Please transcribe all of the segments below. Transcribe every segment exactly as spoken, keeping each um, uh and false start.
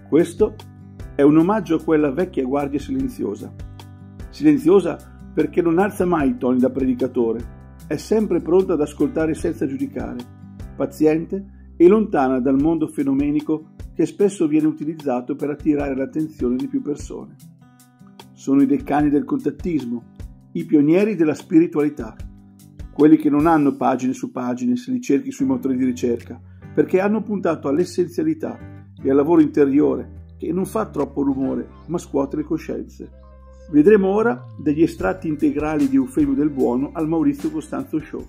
Questo è un omaggio a quella vecchia guardia silenziosa. Silenziosa perché non alza mai i toni da predicatore, è sempre pronta ad ascoltare senza giudicare, paziente e lontana dal mondo fenomenico che spesso viene utilizzato per attirare l'attenzione di più persone. Sono i decani del contattismo, i pionieri della spiritualità, quelli che non hanno pagine su pagine se li cerchi sui motori di ricerca, perché hanno puntato all'essenzialità e al lavoro interiore che non fa troppo rumore ma scuote le coscienze. Vedremo ora degli estratti integrali di Eufemio Del Buono al Maurizio Costanzo Show.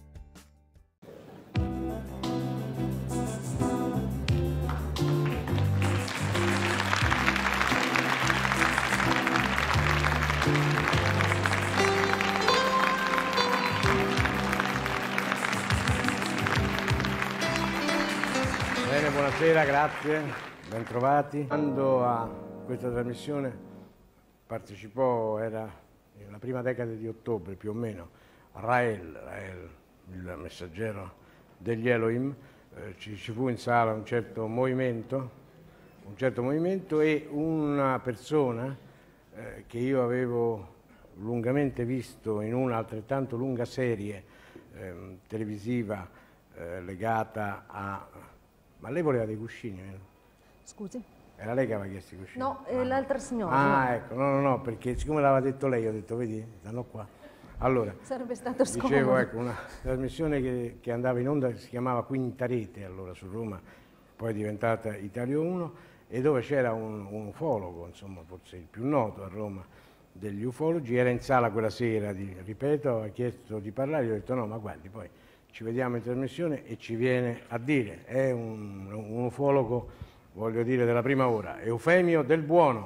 Bene, buonasera, grazie, bentrovati. Quando a questa trasmissione partecipò, era nella prima decade di ottobre più o meno, Rael, Rael il messaggero degli Elohim, eh, ci, ci fu in sala un certo movimento, un certo movimento e una persona eh, che io avevo lungamente visto in una altrettanto lunga serie eh, televisiva eh, legata a... Ma lei voleva dei cuscini? Vero? Scusi? Era lei che aveva chiesto i cuscini? No, eh, l'altra signora. Ah, no. ecco, no, no, no, perché siccome l'aveva detto lei, ho detto, vedi, stanno qua. Allora, sarebbe stato scomodo. Dicevo, ecco, una trasmissione che, che andava in onda, si chiamava Quinta Rete, allora su Roma, poi è diventata Italia uno, e dove c'era un, un ufologo, insomma, forse il più noto a Roma degli ufologi, era in sala quella sera, di, ripeto, aveva chiesto di parlare, io ho detto no, ma guardi, poi ci vediamo in trasmissione e ci viene a dire, è un, un ufologo, voglio dire, della prima ora, Eufemio Del Buono.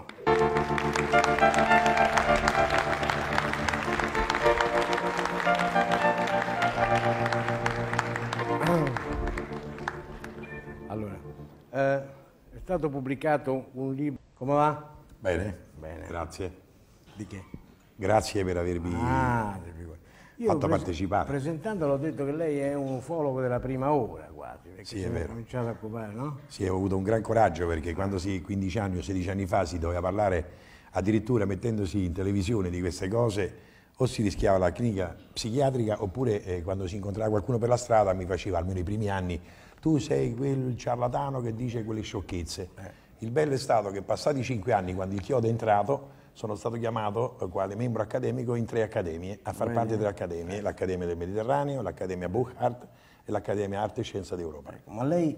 Allora, eh, è stato pubblicato un libro, come va? Bene, Bene. Grazie. Di che? Grazie per avermi Ah, io fatto pres partecipare. Presentandolo ho detto che lei è un ufologo della prima ora, quasi, perché Sì, si è vero. cominciato a occupare, no? Sì, ho avuto un gran coraggio perché quando si, quindici anni o sedici anni fa si doveva parlare addirittura mettendosi in televisione di queste cose, o si rischiava la clinica psichiatrica oppure eh, quando si incontrava qualcuno per la strada mi faceva, almeno i primi anni, tu sei quel ciarlatano che dice quelle sciocchezze. Eh. Il bello è stato che passati cinque anni, quando il chiodo è entrato, sono stato chiamato eh, quale membro accademico in tre accademie, a far parte delle accademie, l'Accademia del Mediterraneo, l'Accademia Burkhardt e l'Accademia Arte e Scienza d'Europa. Ecco, ma lei,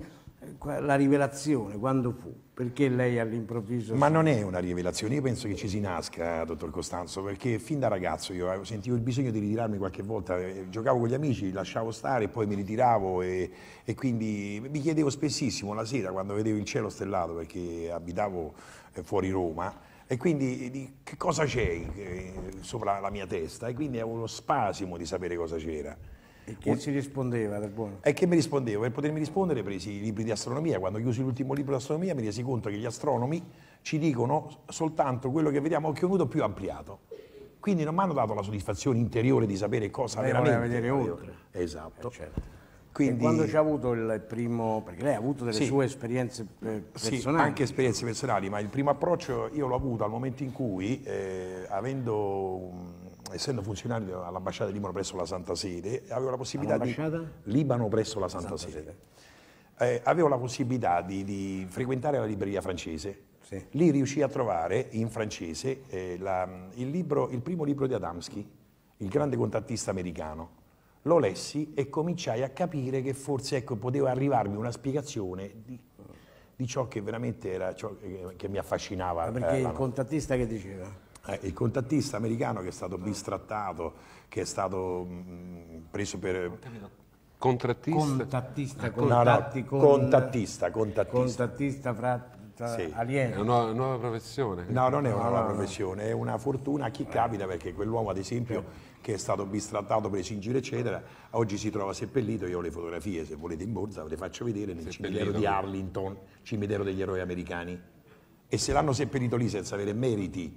la rivelazione, quando fu? Perché lei all'improvviso... Ma non è una rivelazione, io penso che ci si nasca, dottor Costanzo, perché fin da ragazzo io sentivo il bisogno di ritirarmi qualche volta, giocavo con gli amici, lasciavo stare, poi mi ritiravo e, e quindi mi chiedevo spessissimo la sera quando vedevo il cielo stellato, perché abitavo fuori Roma, e quindi di, che cosa c'è eh, sopra la mia testa, e quindi avevo lo spasimo di sapere cosa c'era. E che si rispondeva Del Buono? E che mi rispondevo? Per potermi rispondere presi i libri di astronomia. Quando chiusi l'ultimo libro di astronomia mi resi conto che gli astronomi ci dicono soltanto quello che vediamo a occhio nudo più ampliato. Quindi non mi hanno dato la soddisfazione interiore di sapere cosa lei veramente... vedere oltre. Esatto. Eh, certo. Quindi... E quando ci ha avuto il primo... perché lei ha avuto delle sì. sue esperienze personali. Sì, anche esperienze personali, ma il primo approccio io l'ho avuto al momento in cui, eh, avendo... essendo funzionario all'ambasciata di Libano presso la Santa Sede, avevo la possibilità di... Libano presso la Santa, Santa Sede. Sede. Eh, avevo la possibilità di, di frequentare la libreria francese. Sì. Lì riuscii a trovare in francese eh, la, il, libro, il primo libro di Adamski, Il grande contattista americano. Lo lessi e cominciai a capire che forse ecco, poteva arrivarmi una spiegazione di, di ciò che veramente era ciò che, che mi affascinava. Ma perché eh, il contattista che diceva? Eh, il contattista americano che è stato bistrattato, che è stato mh, preso per... Contrattista? Contattista, contatti no, no, con... contattista, contattista. Contattista fra, fra sì. alieni. È una nuova, nuova professione? No, non è una no, nuova no, professione, è una fortuna a chi capita, perché quell'uomo ad esempio che è stato bistrattato, preso in giro eccetera, oggi si trova seppellito. Io ho le fotografie, se volete in borsa ve le faccio vedere, nel seppellito. Cimitero di Arlington, cimitero degli eroi americani, e se l'hanno seppellito lì senza avere meriti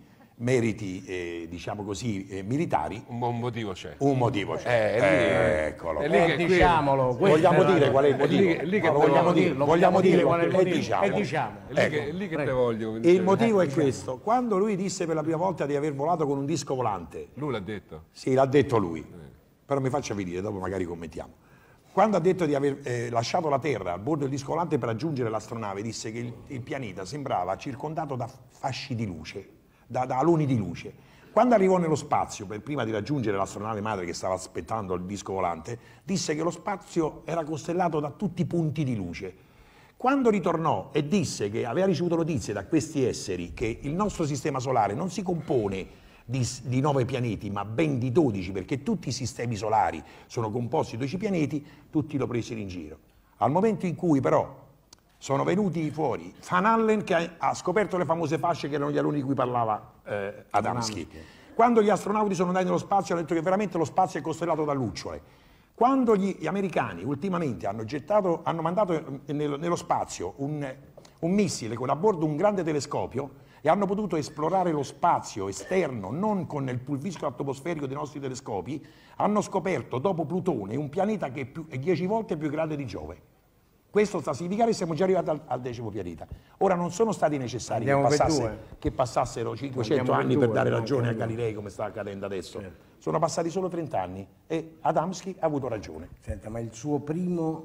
meriti, eh, diciamo così, eh, militari. Un buon motivo c'è. Un motivo c'è. Eh, eh, eccolo. È lì che, eh, diciamolo. Vogliamo dire qual è il motivo? È lì che no, vogliamo dire, vogliamo dire qual è il motivo? diciamo. E diciamo. È lì ecco. che, è lì che te voglio. E il motivo è questo. Quando lui disse per la prima volta di aver volato con un disco volante. Lui l'ha detto? Sì, l'ha detto lui. Però mi faccia venire, dopo magari commentiamo. Quando ha detto di aver eh, lasciato la Terra a bordo del disco volante per raggiungere l'astronave, disse che il, il pianeta sembrava circondato da fasci di luce, da, da aloni di luce. Quando arrivò nello spazio, per prima di raggiungere l'astronave madre che stava aspettando il disco volante, disse che lo spazio era costellato da tutti i punti di luce. Quando ritornò e disse che aveva ricevuto notizie da questi esseri che il nostro sistema solare non si compone Di, di nove pianeti, ma ben di dodici, perché tutti i sistemi solari sono composti di dodici pianeti, tutti lo presero in giro. Al momento in cui però sono venuti fuori Van Allen, che ha, ha scoperto le famose fasce che erano gli alunni di cui parlava eh, Adamski. Quando gli astronauti sono andati nello spazio hanno detto che veramente lo spazio è costellato da lucciole. Quando gli, gli americani ultimamente hanno, gettato, hanno mandato nel, nello spazio un, un missile con a bordo un grande telescopio, e hanno potuto esplorare lo spazio esterno non con il pulviscolo atmosferico dei nostri telescopi, hanno scoperto dopo Plutone un pianeta che è, più, è dieci volte più grande di Giove. Questo sta a significare che siamo già arrivati al, al decimo pianeta. Ora non sono stati necessari che, passasse, che passassero cinquecento anni per, per dare ragione a Galilei come sta accadendo adesso. Certo. Sono passati solo trenta anni e Adamski ha avuto ragione. Senta, ma il suo primo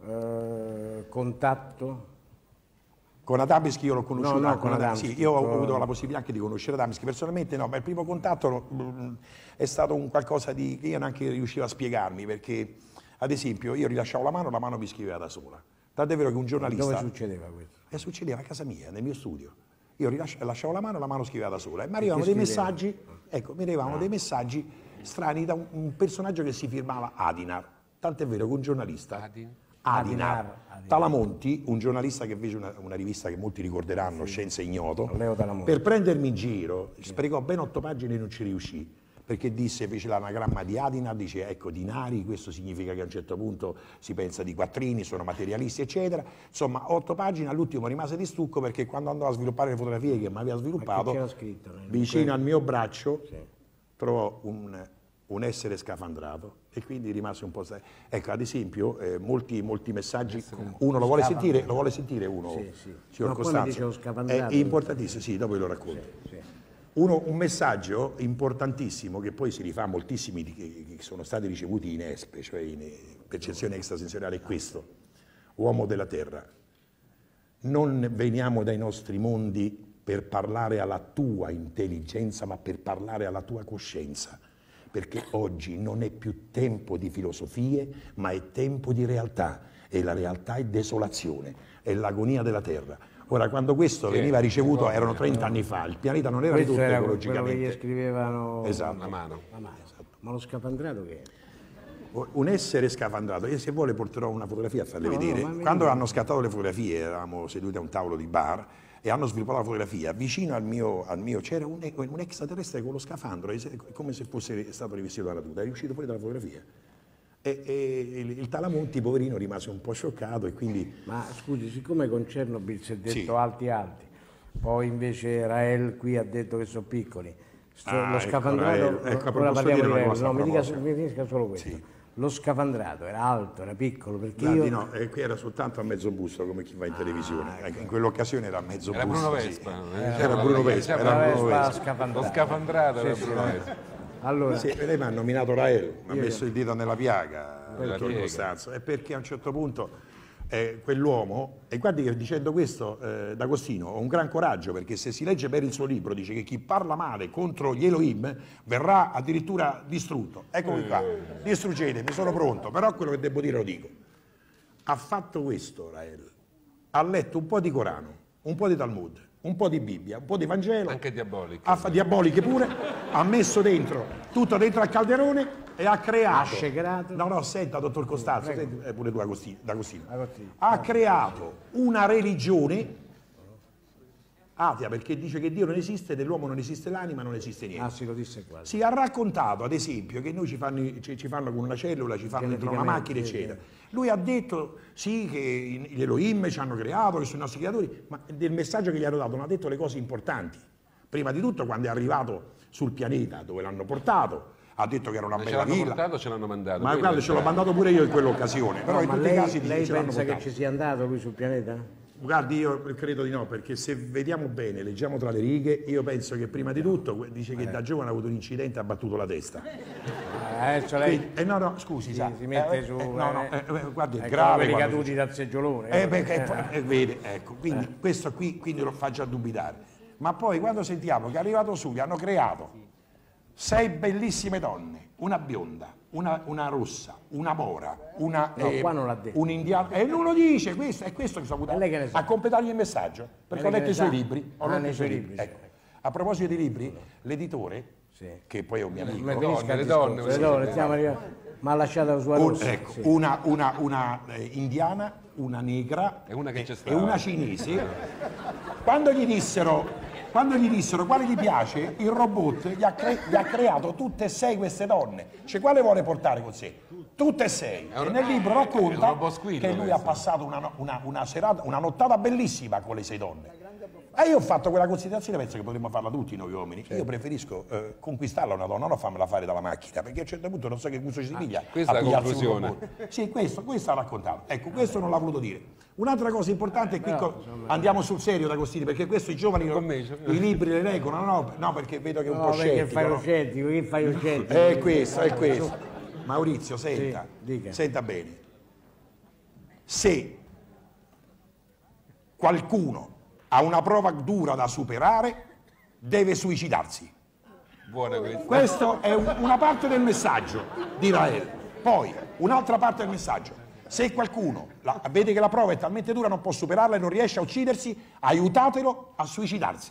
eh, contatto... Con Adamski io l'ho conosciuto, no, no, con con Adamski. Sì, io ho avuto la possibilità anche di conoscere Adamski personalmente, no, ma il primo contatto mh, è stato un qualcosa di, che io neanche riuscivo a spiegarmi, perché ad esempio io rilasciavo la mano, la mano mi scriveva da sola. Tant'è vero che un giornalista... Dove succedeva questo? E succedeva a casa mia, nel mio studio. Io lasciavo la mano, la mano scriveva da sola. E mi arrivavano dei messaggi, ecco, mi arrivavano no. dei messaggi strani da un, un personaggio che si firmava Adinar. Tant'è vero che un giornalista... Adin. Adinar. Adinar. Talamonti, un giornalista che fece una, una rivista che molti ricorderanno, sì. Scienza Ignoto, per prendermi in giro, sì. sprecò ben otto pagine e non ci riuscì, perché disse, fece l'anagramma di Adinar, dice ecco dinari, questo significa che a un certo punto si pensa di quattrini, sono materialisti eccetera, insomma otto pagine, all'ultimo rimase di stucco perché quando andò a sviluppare le fotografie che mi aveva sviluppato, scritto, vicino al mio braccio sì. trovò un... un essere scafandrato e quindi rimase un po'... Ecco, ad esempio, eh, molti, molti messaggi, uno lo vuole sentire, lo vuole sentire uno, sì, sì. signor no, Costanzo, è importantissimo, sì, dopo ve lo racconto. Sì, sì. Uno, un messaggio importantissimo che poi si rifà a moltissimi che, che sono stati ricevuti in E S P E, cioè in percezione extrasensoriale, è questo: uomo della Terra, non veniamo dai nostri mondi per parlare alla tua intelligenza, ma per parlare alla tua coscienza. Perché oggi non è più tempo di filosofie, ma è tempo di realtà, e la realtà è desolazione, è l'agonia della Terra. Ora, quando questo sì, veniva ricevuto, erano trenta anni fa, il pianeta non era questo ridotto era ecologicamente. Quello che gli scrivevano esatto. la mano. La mano. Esatto. Ma lo scafandrato che è? Un essere scafandrato, e se vuole porterò una fotografia a farle no, vedere. No, quando hanno scattato le fotografie, eravamo seduti a un tavolo di bar, e hanno sviluppato la fotografia, vicino al mio, al mio c'era un, un extraterrestre con lo scafandro, come se fosse stato rivestito dalla tuta, è uscito fuori dalla fotografia. E, e il, il Talamonti, poverino, rimase un po' scioccato e quindi... Ma scusi, siccome con Chernobyl si è detto sì. alti alti, poi invece Rael qui ha detto che sono piccoli, Sto, ah, lo ecco, scafandrato, Rael, ecco, ora parliamo di Rael, no, mi dica, mi dica solo questo. Sì. Lo scafandrato era alto, era piccolo, perché Guardi, io... no, eh, qui era soltanto a mezzo busto come chi va in ah, televisione, ecco. In quell'occasione era a mezzo era busto. Bruno Vespa. Sì. Era, era Bruno Vespa, era Bruno Vespa. Scafandrato. Lo scafandrato era sì, Bruno sì. Vespa. Allora, sì, lei mi ha nominato Rael, mi ha io messo il dito nella piaga, dottor Costanzo, è perché a un certo punto eh, quell'uomo, e guardi che dicendo questo eh, D'Agostino ho un gran coraggio, perché se si legge per il suo libro dice che chi parla male contro gli Elohim verrà addirittura distrutto. Eccomi qua, distruggetemi, sono pronto, però quello che devo dire lo dico. Ha fatto questo Rael, ha letto un po' di Corano, un po' di Talmud, un po' di Bibbia, un po' di Vangelo, anche diaboliche, ha, diaboliche pure, ha messo dentro, tutto dentro al calderone e ha creato. Ha no, no, senta, dottor Costanzo, senta, pure tu D'Agostino, ha creato una religione atea, perché dice che Dio non esiste, dell'uomo non esiste l'anima, non esiste niente. Ah, sì, lo disse qua. Si ha raccontato, ad esempio, che noi ci fanno, ci, ci fanno con una cellula, ci fanno dentro una macchina, eccetera. Lui ha detto, sì, che gli Elohim ci hanno creato, che sono i nostri creatori, ma del messaggio che gli hanno dato non ha detto le cose importanti. Prima di tutto quando è arrivato sul pianeta dove l'hanno portato, ha detto che era una Ma bella ce l'hanno villa. portato, ce l'hanno mandato. Ma Quello guarda, è ce l'ho il- mandato pure io in quell'occasione. Però No, in ma tutti lei, i casi dice lei ce l'hanno pensa che portato. ci sia andato lui sul pianeta? Guardi, io credo di no, perché se vediamo bene, leggiamo tra le righe, io penso che prima di tutto dice che da giovane ha avuto un incidente e ha battuto la testa. Adesso lei Quindi- eh, no, no, scusi, si, sa, si mette eh, su... eh, no, no, eh, eh, eh, guardi, è è grave. come quelli quando caduti succede. dal seggiolone. Eh, perché, eh, vede, ecco, quindi questo qui quindi lo fa già dubitare. Ma poi quando sentiamo che è arrivato su, gli hanno creato sei bellissime donne, una bionda, una, una rossa, una mora, una, No, qua non l'ha detto. un indiano, e non lo dice, questo è questo che sto E lei che ne sa? a completargli il messaggio, perché lei ho che letto ne i suoi sa? libri. Ho Ah, letto nei i suoi suoi libri. libri, Ecco. A proposito di libri, l'editore, Sì. che poi è un mio amico, Ma Le finisca donne, il le discorso, donne, le sì, donne, sì. stiamo arrivando. Ma ha lasciato la sua Un- rossa. ecco, sì. una, una- una, eh, indiana, una negra E una che c'è e stata. una cinese. Quando gli dissero, quando gli dissero quale gli piace, il robot gli ha, cre- gli ha creato tutte e sei queste donne. Cioè, quale vuole portare con sé? Tutte e sei. È un- E nel libro è un racconta robot squillo che lui questo. ha passato una, no- una- una serata, una nottata bellissima con le sei donne. E io ho fatto quella considerazione, penso che potremmo farla tutti noi uomini. Io preferisco eh, conquistarla una donna, non farmela fare dalla macchina, perché a un certo punto non so che gusto ci si piglia. questa a è la pigliarsi un conclusione. robot. Sì, questo, questo ha raccontato. Ecco, questo non l'ha voluto dire. Un'altra cosa importante, qui co- andiamo sul serio D'Agostini, perché questo i giovani Con me, cioè. i libri le leggono, no, no, perché vedo che è un No, po' perché scettico. fai lo no? scettico, che fai lo scettico? È questo, è questo. Maurizio, senta, Sì, dica. senta bene. Se qualcuno ha una prova dura da superare, deve suicidarsi. Buona questa. Questa è un- una parte del messaggio di Rael. Poi, un'altra parte del messaggio. Se qualcuno la- vede che la prova è talmente dura non può superarla e non riesce a uccidersi, aiutatelo a suicidarsi.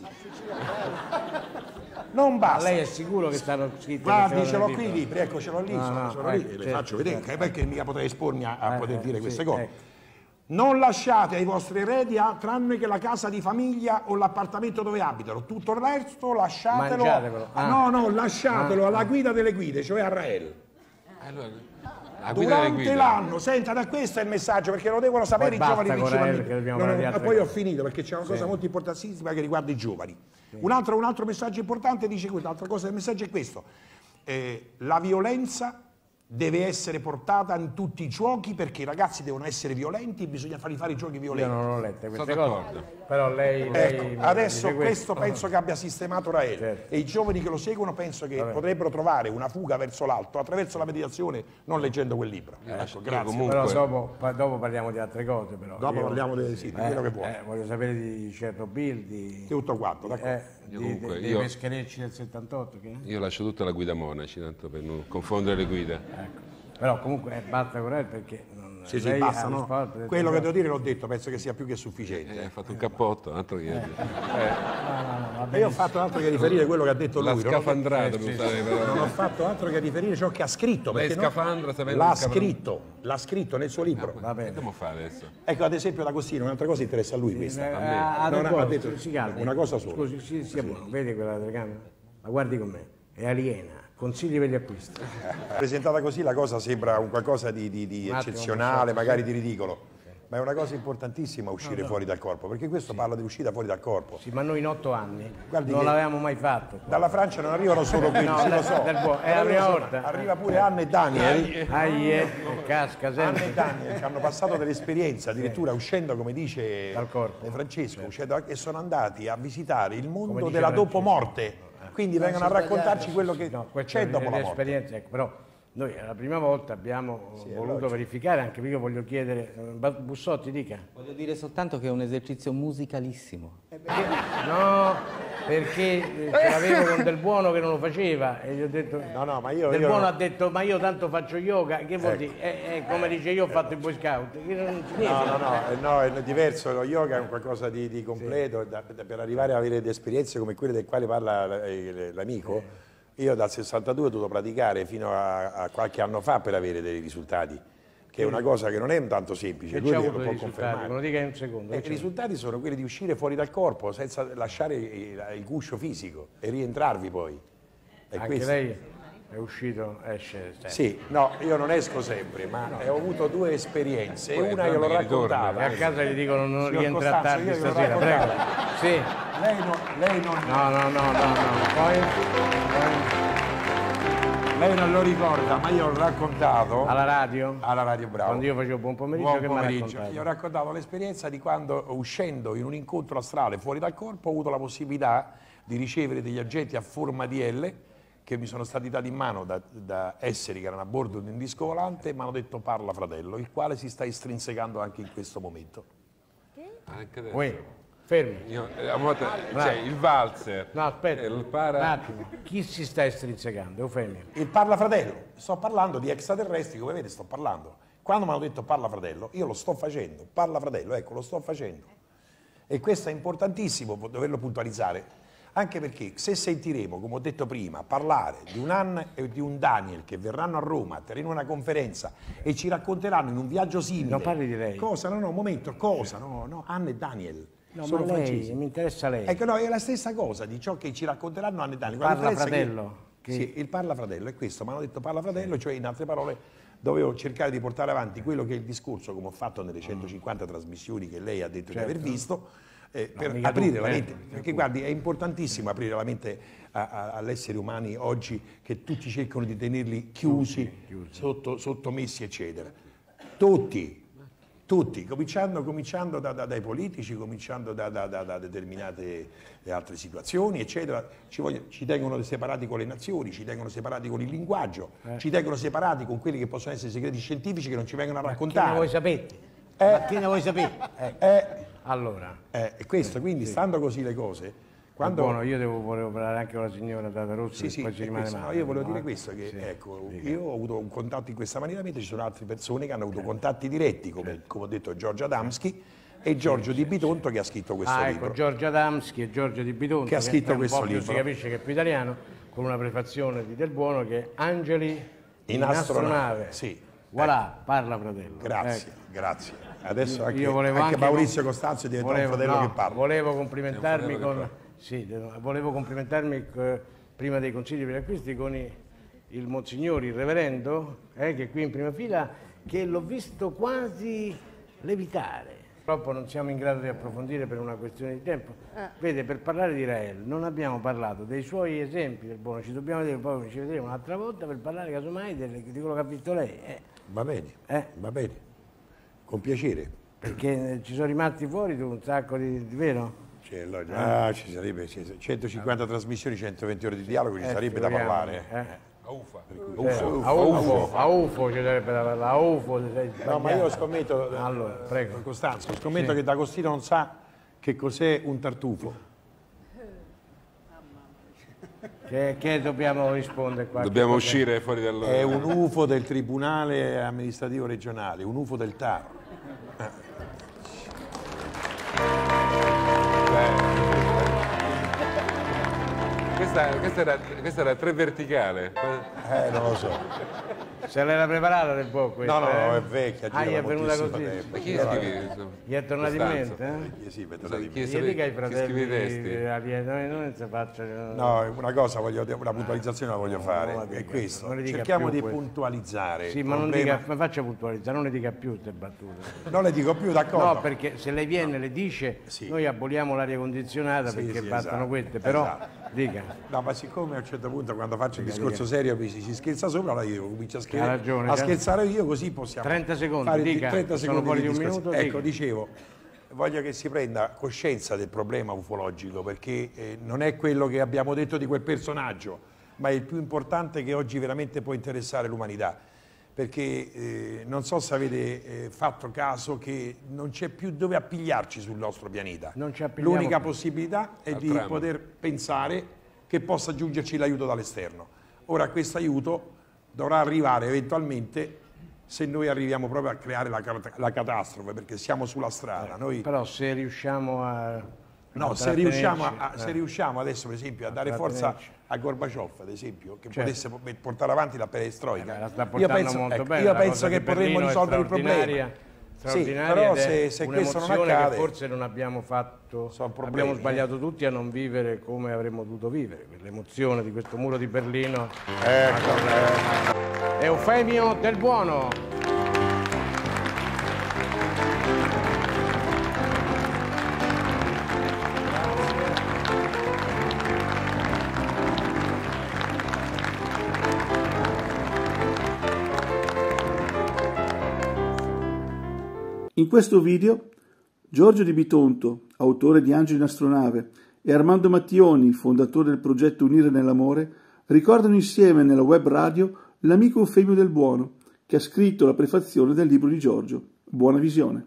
Non basta. Lei è sicuro che stanno scritte? Guardi, queste ce l'ho cose qui i nel libri, ecco, ce l'ho lì, No, sono, no, sono ecco, lì, le certo, faccio vedere, certo. anche perché mica potrei espormi a, a Eh, poter eh, dire sì, queste cose. ecco. Non lasciate ai vostri eredi a- tranne che la casa di famiglia o l'appartamento dove abitano, tutto il resto lasciatelo. Mangiatevelo. Ah. No, no, lasciatelo Ah, alla ah. guida delle guide, cioè a Rael. Allora, la guida delle Durante guide. l'anno, senta, da questo è il messaggio, perché lo devono sapere Poi i giovani basta con Rael, principalmente. che dobbiamo No, no, parlare di ma altre poi ho cose. finito, perché c'è una cosa Sì. molto importantissima che riguarda i giovani. Un, altro, un altro messaggio importante dice questo, l'altra cosa del messaggio è questo. Eh, la violenza deve essere portata in tutti i giochi, perché i ragazzi devono essere violenti e bisogna fargli fare i giochi Io violenti. non ho lette queste Sono cose. d'accordo. Però lei, lei Ecco, mi adesso dice questo penso che abbia sistemato Rael, Certo. e i giovani che lo seguono penso che potrebbero trovare una fuga verso l'alto attraverso la meditazione, non leggendo quel libro. Ecco, grazie. comunque- Però dopo, pa- dopo parliamo di altre cose. Però. Dopo Io- parliamo di, sì, di quello che vuoi. eh, voglio sapere di Chernobyl, di, Tutto quanto, d'accordo. eh, Io di- comunque, de- dei io- pescherecci del settantotto. Che? Io lascio tutta la guida monaci, tanto per non confondere le guide. Ecco. Però comunque eh, basta con lei perché non, Sì, sì, lei basta, ha no? risposto, ha detto, Quello che no, devo dire l'ho detto, penso che sia più che sufficiente. Eh, ha fatto un cappotto, altro che... no, no, va E io ho benissimo. fatto altro che riferire quello che ha detto La lui. non ho- scafandrata, Eh, sì, per sì, usare le parole. Non ho fatto altro che riferire ciò che ha scritto. Lei perché no- scafandra, sta avendo l'ha il scafandro. scritto, l'ha scritto nel suo libro. Va Che bene. dobbiamo fare adesso? Ecco, ad esempio, D'Agostino, un'altra cosa interessa a lui questa. Eh, me. ha Non ha- detto- ha detto si calmi. una cosa sola. Scusi, sì, sia buono. Vedi quella telecamera? Ma guardi con me. È aliena. Consigli per gli acquisti. Presentata così la cosa sembra un qualcosa di, di- di Un attimo, eccezionale, un po' magari di ridicolo. Ma è una cosa importantissima uscire fuori dal corpo, perché questo parla di uscita fuori dal corpo. Sì, ma noi in otto anni Guardi non che- l'avevamo mai fatto. Dalla Francia non arrivano solo quelli, No, sì, lo da- so. dal buo- è Arriva la prima solo- volta. Arriva pure Anna e Daniel. Ahi, eh, casca Anna e sempre. Daniel che hanno passato dell'esperienza, addirittura uscendo, come dice Dal corpo. eh, Francesco, uscendo- e sono andati a visitare il mondo dice della Francesco. dopomorte. Quindi vengono a raccontarci quello che No, questa c'è è dopo la morte. l'esperienza, ecco, però noi la prima volta abbiamo voluto verificare, anche perché io voglio chiedere, eh, Bussotti dica. Voglio dire soltanto che è un esercizio musicalissimo. No, perché eh, ce l'avevo con Del Buono che non lo faceva e gli ho detto... No, no, ma io- Del io- Buono ha detto, ma io tanto faccio yoga, che vuol Ecco. dire? Eh, eh, come dice io ho fatto il Boy Scout. Che non ci No, niente. no, no, eh, no, è diverso, lo yoga è un qualcosa di, di completo, da- da- per arrivare a avere delle esperienze come quelle del quale parla eh, l'amico, io dal sessantadue ho dovuto praticare fino a, a qualche anno fa per avere dei risultati, che è una cosa che non è tanto semplice, Che lui ci ha lo avuto può dei risultati? Me lo confermare. dica in un secondo. Eh, che I c'è? risultati sono quelli di uscire fuori dal corpo senza lasciare il, il guscio fisico e rientrarvi poi. È Anche questo. lei è uscito, esce sempre. Sì, no, io non esco sempre, ma ho avuto due esperienze, Poi una io l'ho entrambi che ritornano. raccontata. E a casa gli dicono non Signor rientra Costanzo, tardi io gliel'ho stasera, raccontata. prego. Sì. Lei non... Lei non... No, no, no, no, no. Poi... poi... Lei non lo ricorda, ma io l'ho raccontato... Alla radio? Alla radio, bravo. Quando io facevo buon pomeriggio, Buon che mi ha pomeriggio. raccontato? Io ho raccontato l'esperienza di quando, uscendo in un incontro astrale fuori dal corpo, ho avuto la possibilità di ricevere degli oggetti a forma di L che mi sono stati dati in mano da, da esseri che erano a bordo di un disco volante e mi hanno detto parla fratello, il quale si sta estrinsecando anche in questo momento. Anche adesso. Uè, fermi. Io, eh, a volte, cioè, il valzer. No, aspetta, il para... un attimo. Chi si sta estrinsecando? Eufemio. Il parla fratello, sto parlando di extraterrestri, come vedete sto parlando. Quando mi hanno detto parla fratello, io lo sto facendo, parla fratello, ecco, lo sto facendo. E questo è importantissimo doverlo puntualizzare, anche perché se sentiremo, come ho detto prima, parlare di un Anna e di un Daniel che verranno a Roma, terremo una conferenza e ci racconteranno in un viaggio simile... Non parli di lei. Cosa? No, no, un momento, cosa? No, no, Anna e Daniel. No, sono ma lei, francesi. mi interessa lei. Ecco, no, è la stessa cosa di ciò che ci racconteranno Anna e Daniel. Parla La differenza è che- fratello, che- Sì, il parla fratello è questo, mi hanno detto parla fratello, cioè in altre parole dovevo cercare di portare avanti quello che è il discorso, come ho fatto nelle centocinquanta trasmissioni che lei ha detto di aver visto, eh, per mica aprire tu, la eh. mente, perché guardi è importantissimo aprire la mente a- a- agli esseri umani oggi che tutti cercano di tenerli chiusi, Sotto, sottomessi eccetera. Tutti, tutti, cominciando, cominciando da, da- dai politici, cominciando da, da- da- da determinate eh, altre situazioni, eccetera, ci, voglio- ci tengono separati con le nazioni, ci tengono separati con il linguaggio, ci tengono separati con quelli che possono essere segreti scientifici che non ci vengono a Che ne raccontare. vuoi sapere? Eh. Ma che ne vuoi sapere? Eh, Eh, Allora, eh, è questo, quindi stando così le cose, quando... quando... buono, io devo volevo parlare anche con la signora Data Rossa, Sì, che sì, poi ci è rimane questo. No, male. io volevo dire no? questo, che Sì, ecco, dica. io ho avuto un contatto in questa maniera, mentre ci sono altre persone che hanno avuto contatti diretti, come, come ho detto Giorgio Adamski e Giorgio Di Bitonto che ha scritto questo Ah, libro. ecco, Giorgio Adamski e Giorgio Di Bitonto, Che ha scritto è un questo po' più libro. si capisce che è più italiano, con una prefazione di Del Buono che è Angeli in, In astronave, astronave. sì. Voilà, parla fratello. Grazie, Ecco. grazie. Adesso anche, Io volevo anche anche Maurizio Costanzo è diventato un fratello no, che parla. Volevo complimentarmi È un fratello con... Sì, de- volevo complimentarmi eh, prima dei consigli per acquisti con i- il Monsignor, il Reverendo, eh, che è qui in prima fila, che l'ho visto quasi levitare. Purtroppo non siamo in grado di approfondire per una questione di tempo. Vede, per parlare di Rael non abbiamo parlato dei suoi esempi Del Buono, ci dobbiamo vedere, poi ci vedremo un'altra volta per parlare casomai del- di quello che ha visto lei. eh. Va bene, Eh. va bene, con piacere. Perché ci sono rimasti fuori tu un sacco di... di vero? C'è lo- ah, ci sarebbe ci- centocinquanta trasmissioni, centoventi ore di dialogo, ci sarebbe da figuriamo, parlare. eh. A Ufa. Eh, a UFO, a UFO ci sarebbe da parlare, a UFO. sei No, ma io sbagliato. scommetto, eh, Allora, prego. Costanzo, scommetto che D'Agostino non sa che cos'è un tartufo. Che, che dobbiamo rispondere qua? Dobbiamo Che cosa- uscire fuori dal... È un U F O del Tribunale Amministrativo Regionale, un U F O del T A R. Questa, questa, era, questa era tre verticale. Eh, non lo so. Se l'era preparata del po' questa? No, no, no, eh? è vecchia, Ah, gli gira è venuta moltissimo così? tempo. Ma chi è scrive? Gli è tornato in Costanzo. mente, eh? Eh, sì, per tornare in Chi, mente. Gli dica ai chi fratelli scrive i testi? di Ariete, noi non si faccia... No, una cosa, voglio, una puntualizzazione la voglio no, fare, la è dica, questo. non le dica Cerchiamo più di questo. puntualizzare. Sì, il ma non problema. dica, ma faccia puntualizzare, non le dica più queste battute. Non le dico più, d'accordo. No, perché se lei viene e le dice Sì. noi aboliamo l'aria condizionata Sì, perché sì, battono esatto, queste, però esatto. dica. No, ma siccome a un certo punto quando faccio il discorso serio mi si, si scherza sopra, allora io comincio a, scher- Ha ragione, a certo. scherzare io, così possiamo trenta secondi, fare di- dica, trenta sono secondi fuori di di un discorso. minuto, Ecco, dica. dicevo, voglio che si prenda coscienza del problema ufologico, perché eh, non è quello che abbiamo detto di quel personaggio, ma è il più importante che oggi veramente può interessare l'umanità. Perché eh, non so se avete eh, fatto caso che non c'è più dove appigliarci sul nostro pianeta. Non ci appigliamo L'unica più. possibilità è Al di tramo. poter pensare che possa giungerci l'aiuto dall'esterno. Ora questo aiuto dovrà arrivare eventualmente se noi arriviamo proprio a creare la, cat- la catastrofe, perché siamo sulla strada. Noi, Però se riusciamo a... no, a se riusciamo, a- trattenerci, se eh. riusciamo adesso per esempio a dare forza trattenerci. a Gorbaciov, ad esempio, che Certo. potesse po- portare avanti la perestroica. Eh, la sta io portando penso, molto ecco, bene, io la penso cosa che di potremmo Berlino è risolvere il problema. straordinaria, Sì, straordinaria però ed è se, se questo non un'emozione accade, che forse non abbiamo fatto, sono problemi, abbiamo sbagliato tutti a non vivere come avremmo dovuto vivere, per l'emozione di questo muro di Berlino. ecco, eh, Eufemio Del Buono. In questo video Giorgio Di Bitonto, autore di Angelo in astronave, e Armando Mattioni, fondatore del progetto Unire nell'amore, ricordano insieme nella web radio l'amico Eufemio Del Buono, che ha scritto la prefazione del libro di Giorgio. Buona visione.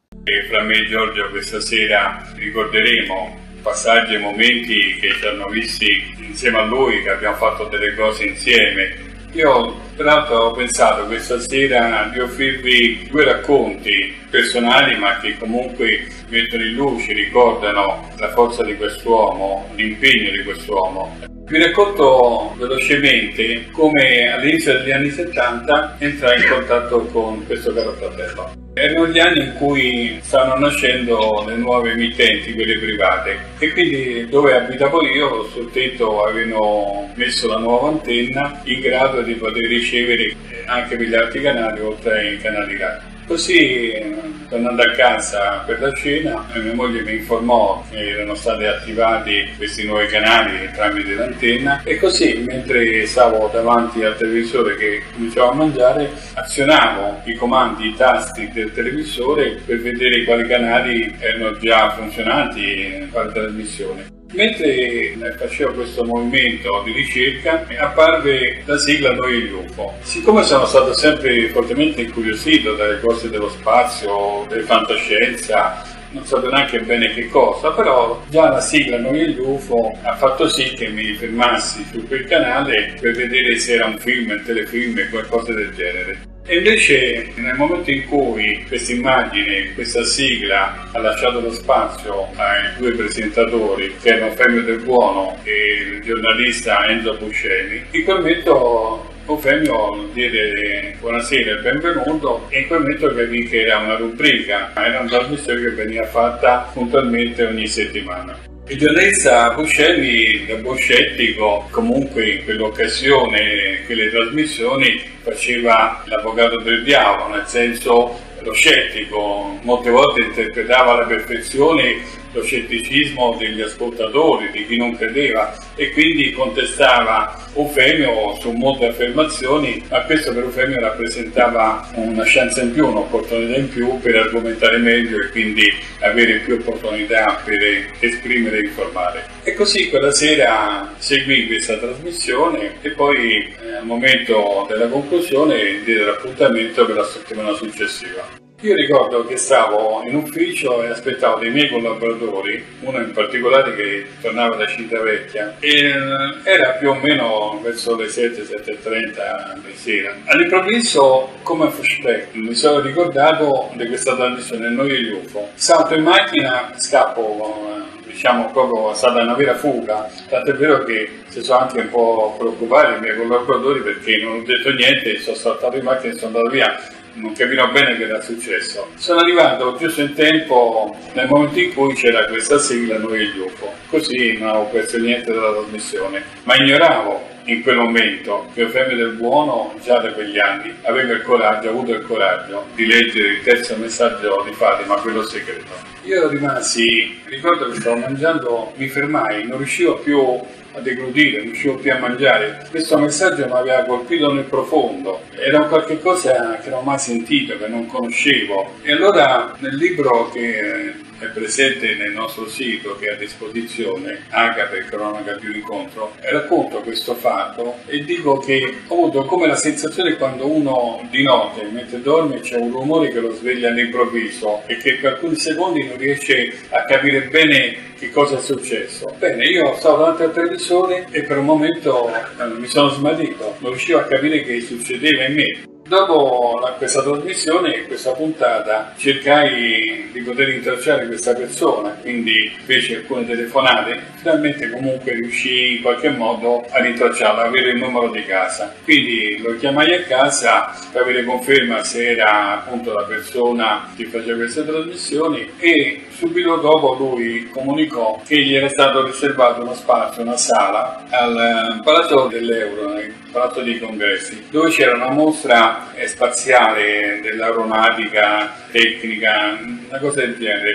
E fra me e Giorgio questa sera ricorderemo passaggi e momenti che ci hanno visti insieme a lui, che abbiamo fatto delle cose insieme. Io peraltro ho pensato questa sera di offrirvi due racconti personali, ma che comunque mettono in luce, ricordano la forza di quest'uomo, l'impegno di quest'uomo. Vi racconto velocemente come all'inizio degli anni settanta entrai in contatto con questo caro fratello. Erano gli anni in cui stavano nascendo le nuove emittenti, quelle private, e quindi dove abitavo io sul tetto avevano messo la nuova antenna in grado di poter ricevere anche per gli altri canali oltre ai canali radio. Così, tornando a casa per la cena, mia moglie mi informò che erano stati attivati questi nuovi canali tramite l'antenna, e così, mentre stavo davanti al televisore che cominciavo a mangiare, azionavo i comandi, i tasti del televisore per vedere quali canali erano già funzionanti, quale trasmissione. Mentre facevo questo movimento di ricerca apparve la sigla Noi e gli U F O. Siccome sono stato sempre fortemente incuriosito dalle cose dello spazio, della fantascienza, non sapevo neanche bene che cosa, però già la sigla Noi e gli U F O ha fatto sì che mi fermassi su quel canale per vedere se era un film, un telefilm o qualcosa del genere. E invece nel momento in cui questa immagine, questa sigla ha lasciato lo spazio ai due presentatori, che erano Eufemio Del Buono e il giornalista Enzo Buscemi, in quel momento Eufemio diede buonasera e benvenuto, e in quel momento capì che era una rubrica, era una trasmissione che veniva fatta puntualmente ogni settimana. Il giornalista Buscemi, da buon scettico, comunque in quell'occasione, quelle trasmissioni, faceva l'avvocato del diavolo, nel senso lo scettico, molte volte interpretava alla perfezione lo scetticismo degli ascoltatori, di chi non credeva, e quindi contestava Eufemio su molte affermazioni, ma questo per Eufemio rappresentava una chance in più, un'opportunità in più per argomentare meglio e quindi avere più opportunità per esprimere e informare. E così quella sera seguì questa trasmissione e poi eh, al momento della conclusione diede l'appuntamento per la settimana successiva. Io ricordo che stavo in ufficio e aspettavo dei miei collaboratori, uno in particolare che tornava da Civitavecchia, e era più o meno verso le sette, sette e trenta di sera. All'improvviso, come flashback, mi sono ricordato di questa trasmissione Noi e gli U F O. Salto in macchina, scappo, diciamo proprio è stata una vera fuga, tanto è vero che si sono anche un po' preoccupati i miei collaboratori perché non ho detto niente, sono saltato in macchina e sono andato via. Non capivo bene che era successo. Sono arrivato giusto in tempo nel momento in cui c'era questa sigla Noi e gli U F O. Così non avevo perso niente dalla trasmissione, ma ignoravo in quel momento che Eufemio Del Buono già da quegli anni aveva il coraggio, ha avuto il coraggio di leggere il terzo messaggio di Fatima, quello segreto. Io rimasi, ricordo che stavo mangiando, mi fermai, non riuscivo più a deglutire, non riuscivo più a mangiare. Questo messaggio mi aveva colpito nel profondo, era qualche cosa che non ho mai sentito, che non conoscevo. E allora nel libro che è presente nel nostro sito, che è a disposizione, Agape, cronaca di un incontro, racconto questo fatto e dico che ho avuto come la sensazione quando uno di notte, mentre dorme, c'è un rumore che lo sveglia all'improvviso e che per alcuni secondi non riesce a capire bene che cosa è successo. Bene, io stavo davanti al televisore e per un momento eh, mi sono smarrito, non riuscivo a capire che succedeva in me. Dopo la, questa trasmissione, questa puntata, cercai di poter intracciare questa persona, quindi feci alcune telefonate, finalmente comunque riuscii in qualche modo a rintracciarla, avere il numero di casa. Quindi lo chiamai a casa per avere conferma se era appunto la persona che faceva queste trasmissioni, e subito dopo lui comunicò che gli era stato riservato uno spazio, una sala al Palazzo dell'Euro, nel Palazzo dei Congressi, dove c'era una mostra spaziale dell'aeronautica tecnica, una cosa del genere.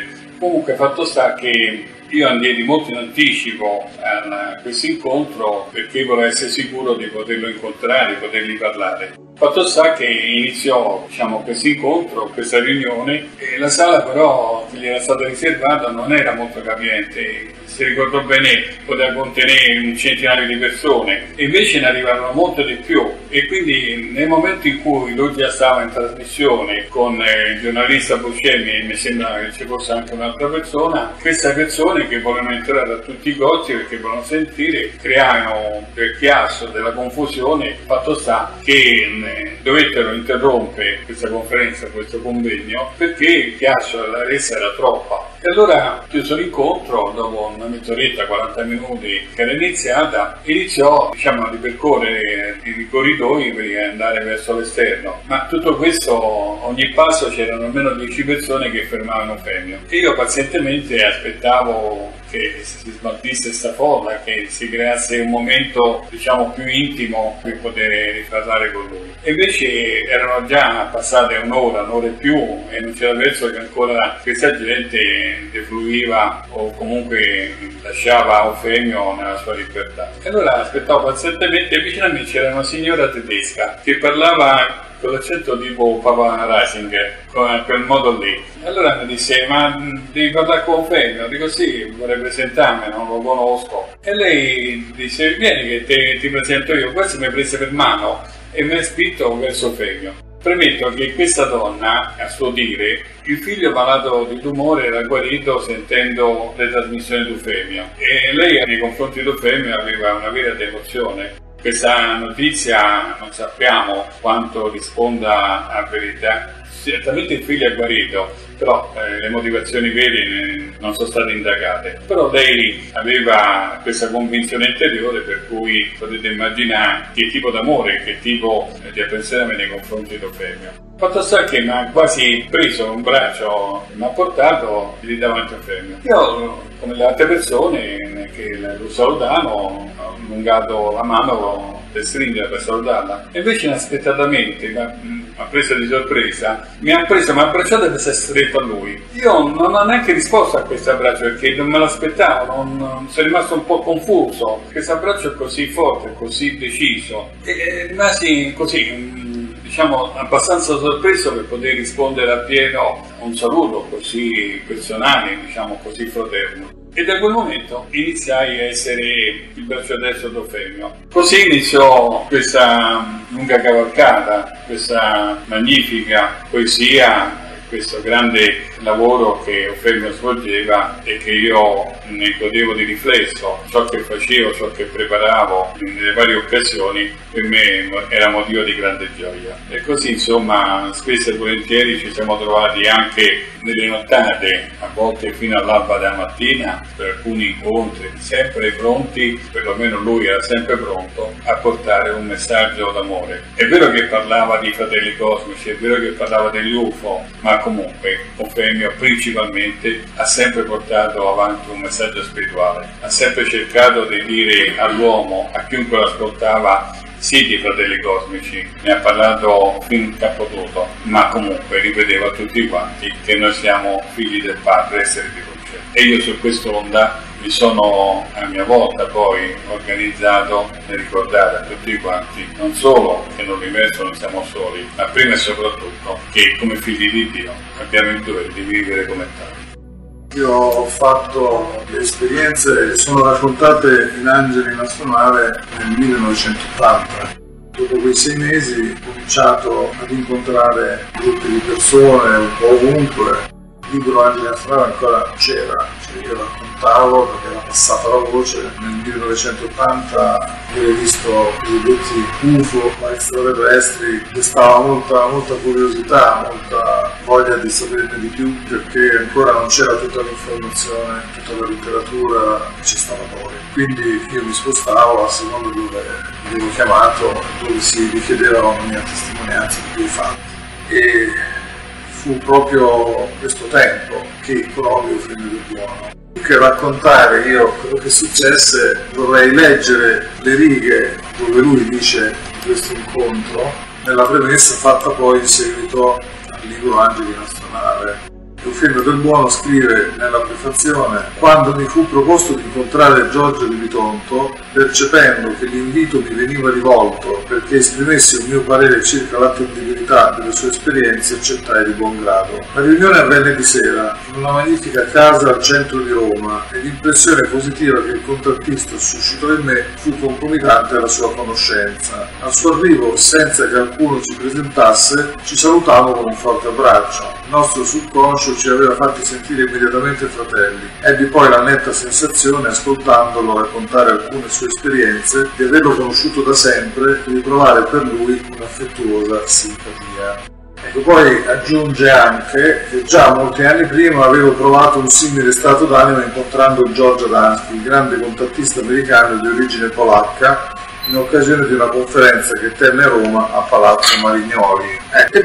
Comunque fatto sta che io andai molto in anticipo a questo incontro perché volevo essere sicuro di poterlo incontrare, di potergli parlare. Fatto sta che iniziò, diciamo, questo incontro, questa riunione, e la sala però che gli era stata riservata non era molto capiente. Si ricordò bene, poteva contenere un centinaio di persone, e invece ne arrivarono molto di più. E quindi nel momento in cui lui già stava in trasmissione con il giornalista Buscemi, e mi sembra che ci fosse anche un'altra persona, queste persone che volevano entrare a tutti i costi perché volevano sentire, crearono del chiasso, della confusione. Fatto sta che dovettero interrompere questa conferenza, questo convegno, perché il chiasso alla resa era troppa. E allora chiuso l'incontro, dopo una mezz'oretta, quaranta minuti che era iniziata, iniziò, diciamo, a ripercorrere i corridoi per andare verso l'esterno. Ma tutto questo, ogni passo c'erano almeno dieci persone che fermavano Femio. E io pazientemente aspettavo che si smaltisse questa folla, che si creasse un momento, diciamo, più intimo per poter parlare con lui. E invece erano già passate un'ora, un'ora e più, e non c'era verso che ancora questa gente defluiva o comunque lasciava Eufemio nella sua libertà. E allora aspettavo pazientemente, e vicino a me c'era una signora tedesca che parlava con l'accento tipo Papa Reisinger, con quel modo lì. Allora mi disse: ma devi parlare con Eufemio? Dico sì, vorrei presentarmi, non lo conosco. E lei disse: vieni che te, ti presento io. Questo mi prese per mano e mi ha spinto verso Eufemio. Premetto che questa donna, a suo dire, il figlio malato di tumore era guarito sentendo le trasmissioni di Eufemio, e lei nei confronti di Eufemio aveva una vera devozione. Questa notizia non sappiamo quanto risponda a verità. Certamente il figlio è guarito, però eh, le motivazioni vere non sono state indagate. Però lei aveva questa convinzione interiore, per cui potete immaginare che tipo d'amore, che tipo di apprezzamento nei confronti di Eufemio. Fatto sta che mi ha quasi preso un braccio, mi ha portato lì davanti a Eufemio. Io, come le altre persone che lo salutavano, ho allungato la mano per stringere, per salutarla, e invece inaspettatamente mi ha, mi ha preso di sorpresa, mi ha preso, mi ha abbracciato e mi si è stretto a lui. Io non ho neanche risposto a questo abbraccio perché non me l'aspettavo, non, non, sono rimasto un po' confuso. Questo abbraccio è così forte, così deciso, e rimasi così, diciamo, abbastanza sorpreso per poter rispondere appieno a un saluto così personale, diciamo, così fraterno. E da quel momento iniziai a essere il braccio destro di Eufemio. Così iniziò questa lunga cavalcata, questa magnifica poesia, questo grande lavoro che Eufemio svolgeva e che io ne godevo di riflesso. Ciò che facevo, ciò che preparavo nelle varie occasioni, per me era motivo di grande gioia. E così, insomma, spesso e volentieri ci siamo trovati anche nelle nottate, a volte fino all'alba della mattina, per alcuni incontri, sempre pronti, perlomeno lui era sempre pronto, a portare un messaggio d'amore. È vero che parlava di fratelli cosmici, è vero che parlava degli U F O, ma comunque Eufemio principalmente ha sempre portato avanti un messaggio spirituale, ha sempre cercato di dire all'uomo, a chiunque lo ascoltava, sì, di fratelli cosmici, ne ha parlato fin che ha potuto, ma comunque ripeteva a tutti quanti che noi siamo figli del Padre, esseri di luce. E io su quest'onda mi sono a mia volta poi organizzato nel ricordare a tutti quanti non solo che nell'universo non siamo soli, ma prima e soprattutto che come figli di Dio abbiamo il dovere di vivere come tali. Io ho fatto le esperienze che sono raccontate in Angeli in astronave nel millenovecentottanta. Dopo quei sei mesi ho cominciato ad incontrare gruppi di persone un po' ovunque. Il libro Angeli in astronave ancora non c'era, cioè io raccontavo perché era passata la voce. Nel millenovecentottanta avevo visto i cosiddetti U F O extraterrestri, che stava molta, molta curiosità, molta voglia di saperne di più, perché ancora non c'era tutta l'informazione, tutta la letteratura che ci stava poi. Quindi io mi spostavo a seconda dove avevo chiamato, dove si richiedeva la mia testimonianza di quei fatti. E fu proprio questo tempo che conobbi Eufemio del Buono. Più che raccontare io quello che successe, vorrei leggere le righe dove lui dice di questo incontro, nella premessa fatta poi in seguito al libro Angeli in astronave. Eufemio Del Buono scrive nella prefazione: quando mi fu proposto di incontrare Giorgio Di Bitonto, percependo che l'invito mi veniva rivolto perché esprimessi un mio parere circa l'attendibilità delle sue esperienze, accettai di buon grado. La riunione avvenne di sera, in una magnifica casa al centro di Roma, e l'impressione positiva che il contrattista suscitò in me fu concomitante alla sua conoscenza. Al suo arrivo, senza che alcuno ci presentasse, ci salutavamo con un forte abbraccio. Il nostro subconscio ci aveva fatti sentire immediatamente fratelli. Ebbi poi la netta sensazione, ascoltandolo raccontare alcune sue esperienze, di averlo conosciuto da sempre e di provare per lui un'affettuosa simpatia. Ecco, poi aggiunge anche che già molti anni prima avevo provato un simile stato d'animo incontrando George Adamski, il grande contattista americano di origine polacca, in occasione di una conferenza che tenne a Roma a Palazzo Marignoli. Eh, e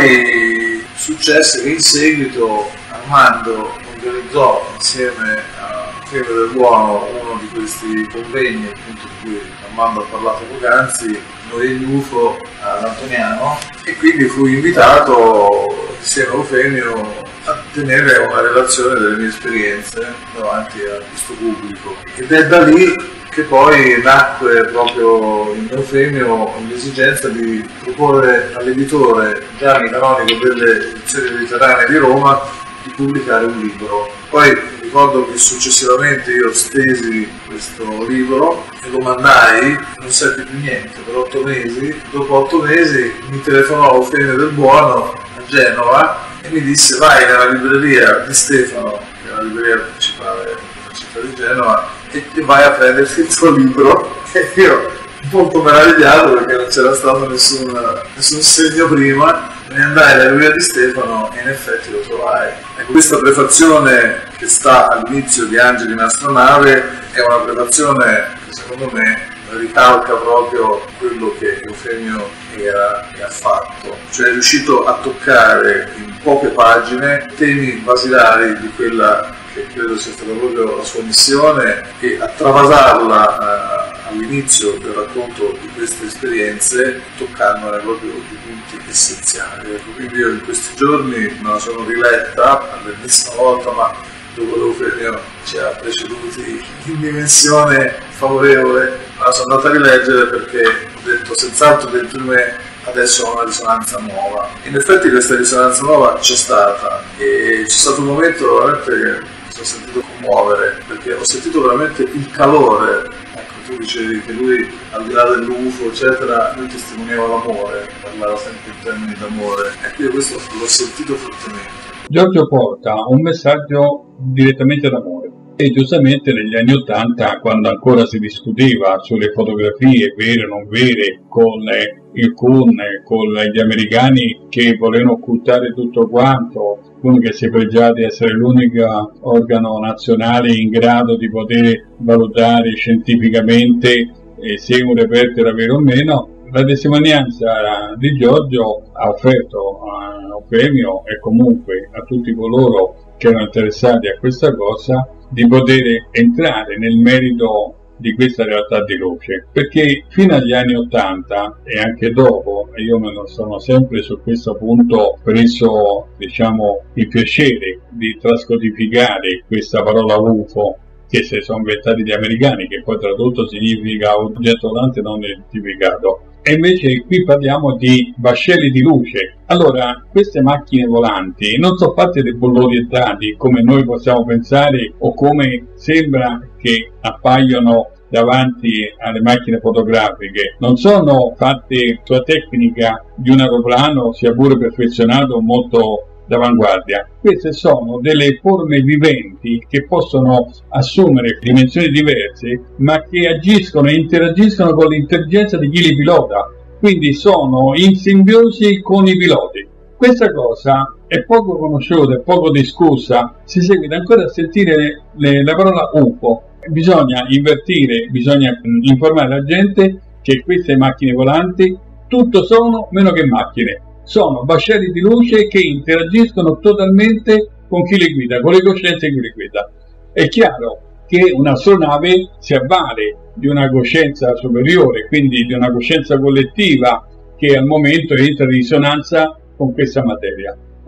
poi successe che in seguito Armando organizzò insieme a Eufemio Del Buono uno di questi convegni, appunto, di cui Armando ha parlato poc'anzi, noi e gli U F O ad Antoniano, e quindi fui invitato insieme a Eufemio a tenere una relazione delle mie esperienze davanti a questo pubblico. Ed è da lì che poi nacque proprio in Eufemio l'esigenza di proporre all'editore Gianni Canonico delle edizioni mediterranee di Roma di pubblicare un libro. Poi ricordo che successivamente io stesi questo libro e lo mandai, non serve più niente, per otto mesi. Dopo otto mesi mi telefonò Eufemio Del Buono a Genova e mi disse: vai nella libreria di Stefano, che è la libreria principale della città di Genova, e vai a prenderti il tuo libro. E io, molto meravigliato perché non c'era stato nessun, nessun segno prima, me ne andai alla libreria di Stefano e in effetti lo trovai. Ecco, questa prefazione che sta all'inizio di Angeli in astronave è una prefazione che secondo me ricalca proprio quello che Eufemio era e ha fatto, cioè è riuscito a toccare in poche pagine temi basilari di quella che credo sia stata proprio la sua missione, e a travasarla eh, all'inizio del racconto di queste esperienze, toccandone proprio i punti essenziali. Ecco, quindi io in questi giorni me la sono riletta per l'ennesima volta, ma dopo l'Eufemio ci ha preceduti in dimensione favorevole, me la sono andata a rileggere perché ho detto senz'altro dentro di me adesso ho una risonanza nuova. In effetti questa risonanza nuova c'è stata, e c'è stato un momento veramente che mi sono sentito commuovere, perché ho sentito veramente il calore. Ecco, tu dicevi che lui, al di là dell'U F O eccetera, lui testimoniava l'amore, parlava sempre in termini d'amore, e io questo l'ho sentito fortemente. Giorgio porta un messaggio direttamente d'amore, e giustamente negli anni Ottanta, quando ancora si discuteva sulle fotografie vere o non vere, con il Kun, con gli americani che volevano occultare tutto quanto, uno che si è pregiato di essere l'unico organo nazionale in grado di poter valutare scientificamente se un reperto era vero o meno, la testimonianza di Giorgio ha offerto a Eufemio e comunque a tutti coloro che erano interessati a questa cosa di poter entrare nel merito di questa realtà di luce, perché fino agli anni Ottanta e anche dopo, e io me lo sono sempre su questo punto preso, diciamo, il piacere di trascodificare questa parola U F O che si sono inventati gli americani, che poi tradotto significa oggetto volante non identificato. E invece qui parliamo di vascelli di luce. Allora, queste macchine volanti non sono fatte di bolloni e dadi come noi possiamo pensare o come sembra che appaiono davanti alle macchine fotografiche. Non sono fatte sulla tecnica di un aeroplano, sia pure perfezionato, molto d'avanguardia. Queste sono delle forme viventi che possono assumere dimensioni diverse, ma che agiscono e interagiscono con l'intelligenza di chi li pilota, quindi sono in simbiosi con i piloti. Questa cosa è poco conosciuta, è poco discussa, si seguita ancora a sentire le, la parola U F O. Bisogna invertire, bisogna informare la gente che queste macchine volanti tutto sono meno che macchine. Sono vascelli di luce che interagiscono totalmente con chi le guida, con le coscienze che le guida. È chiaro che un'astronave si avvale di una coscienza superiore, quindi di una coscienza collettiva che al momento entra in risonanza con questa materia. Ma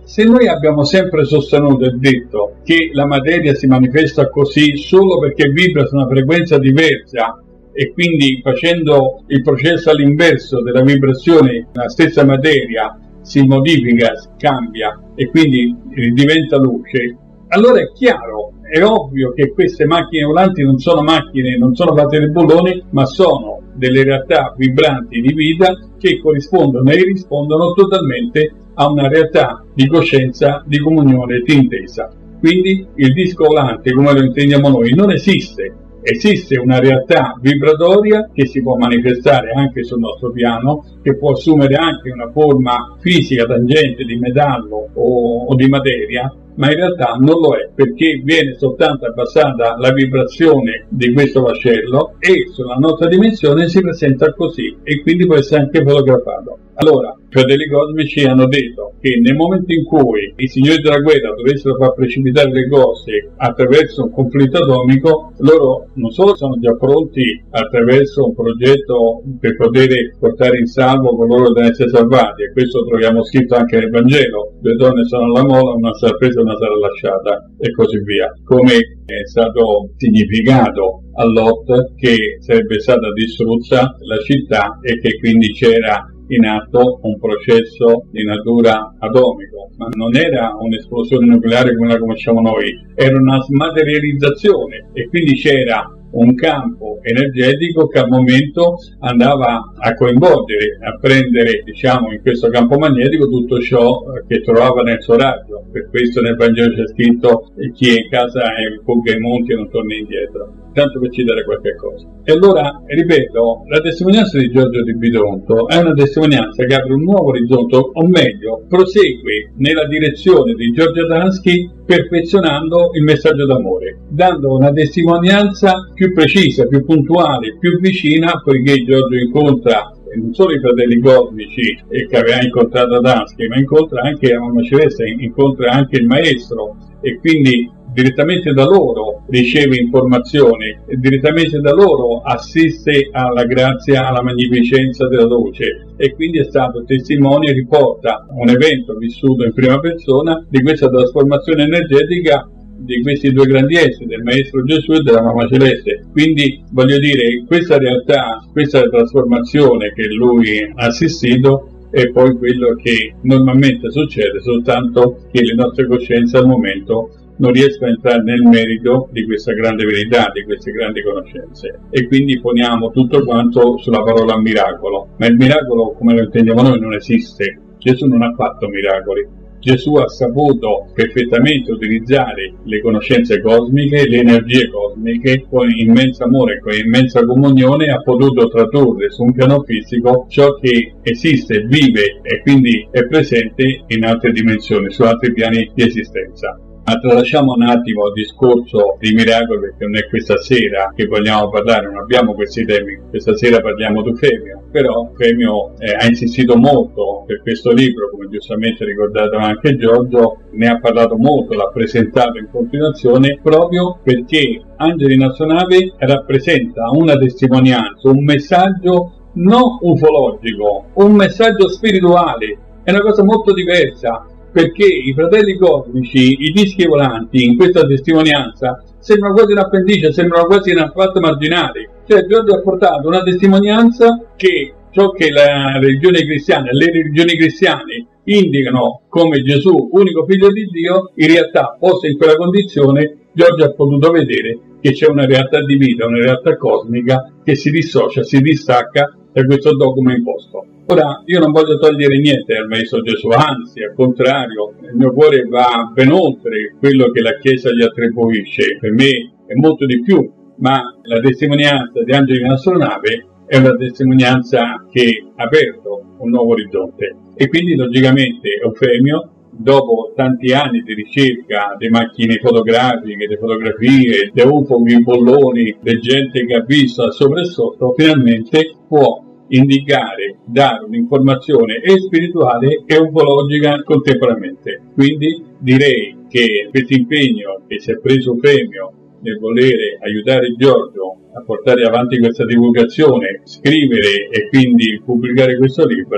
se noi abbiamo sempre sostenuto e detto che la materia si manifesta così solo perché vibra su una frequenza diversa e quindi facendo il processo all'inverso della vibrazione la stessa materia si modifica, si cambia e quindi diventa luce, allora è chiaro, è ovvio che queste macchine volanti non sono macchine, non sono fatte di bulloni, ma sono delle realtà vibranti di vita che corrispondono e rispondono totalmente a una realtà di coscienza, di comunione, di intesa. Quindi il disco volante, come lo intendiamo noi, non esiste. Esiste una realtà vibratoria che si può manifestare anche sul nostro piano, che può assumere anche una forma fisica tangente di metallo o, o di materia, ma in realtà non lo è, perché viene soltanto abbassata la vibrazione di questo vascello e sulla nostra dimensione si presenta così e quindi può essere anche fotografato. Allora, i fratelli cosmici hanno detto che nel momento in cui i signori della guerra dovessero far precipitare le cose attraverso un conflitto atomico, loro non solo sono già pronti attraverso un progetto per poter portare in salvo coloro che devono essere salvati, e questo troviamo scritto anche nel Vangelo: due donne sono alla mola, una sarà presa e una sarà lasciata, e così via. Come è stato significato a Lot che sarebbe stata distrutta la città e che quindi c'era in atto un processo di natura atomico, ma non era un'esplosione nucleare come la conosciamo noi, era una smaterializzazione e quindi c'era un campo energetico che al momento andava a coinvolgere, a prendere, diciamo, in questo campo magnetico tutto ciò che trovava nel suo raggio. Per questo nel Vangelo c'è scritto: chi è in casa e fugga ai monti e non torna indietro, tanto per citare qualche cosa. E allora, ripeto, la testimonianza di Giorgio Di Bidonto è una testimonianza che apre un nuovo orizzonte, o meglio, prosegue nella direzione di Giorgio Adansky, perfezionando il messaggio d'amore, dando una testimonianza più precisa, più puntuale, più vicina, poiché Giorgio incontra non solo i fratelli cosmici che aveva incontrato Adansky, ma incontra anche la Mamma Celeste, incontra anche il maestro, e quindi direttamente da loro riceve informazioni e direttamente da loro assiste alla grazia, alla magnificenza della luce, e quindi è stato testimone e riporta un evento vissuto in prima persona di questa trasformazione energetica di questi due grandi esseri, del Maestro Gesù e della Mamma Celeste. Quindi voglio dire, questa realtà, questa trasformazione che lui ha assistito è poi quello che normalmente succede, soltanto che le nostre coscienze al momento non riescono a entrare nel merito di questa grande verità, di queste grandi conoscenze, e quindi poniamo tutto quanto sulla parola miracolo. Ma il miracolo, come lo intendiamo noi, non esiste. Gesù non ha fatto miracoli. Gesù ha saputo perfettamente utilizzare le conoscenze cosmiche, le energie cosmiche, con immenso amore, con immensa comunione, ha potuto tradurre su un piano fisico ciò che esiste, vive e quindi è presente in altre dimensioni, su altri piani di esistenza. Ma tralasciamo un attimo il discorso di miracoli, perché non è questa sera che vogliamo parlare, non abbiamo questi temi. Questa sera parliamo di Eufemio, però Eufemio eh, ha insistito molto per questo libro, come giustamente ricordato anche Giorgio, ne ha parlato molto, l'ha presentato in continuazione, proprio perché Angeli in astronave rappresenta una testimonianza, un messaggio non ufologico, un messaggio spirituale, è una cosa molto diversa. Perché i fratelli cosmici, i dischi volanti, in questa testimonianza, sembrano quasi un appendice, sembrano quasi un fatto marginale. Cioè Giorgio ha portato una testimonianza che ciò che la religione cristiana, le religioni cristiane indicano come Gesù, unico figlio di Dio, in realtà, posto in quella condizione, Giorgio ha potuto vedere che c'è una realtà di vita, una realtà cosmica che si dissocia, si distacca da questo dogma imposto. Ora, io non voglio togliere niente al Maestro Gesù, anzi, al contrario, il mio cuore va ben oltre quello che la Chiesa gli attribuisce. Per me è molto di più, ma la testimonianza di Angeli in astronave è una testimonianza che ha aperto un nuovo orizzonte. E quindi, logicamente, Eufemio, dopo tanti anni di ricerca di macchine fotografiche, di fotografie, di ufoghi, bolloni, di gente che ha visto sopra e sotto, finalmente può indicare, dare un'informazione e spirituale e ufologica contemporaneamente. Quindi direi che questo impegno che si è preso Eufemio nel volere aiutare Giorgio a portare avanti questa divulgazione, scrivere e quindi pubblicare questo libro,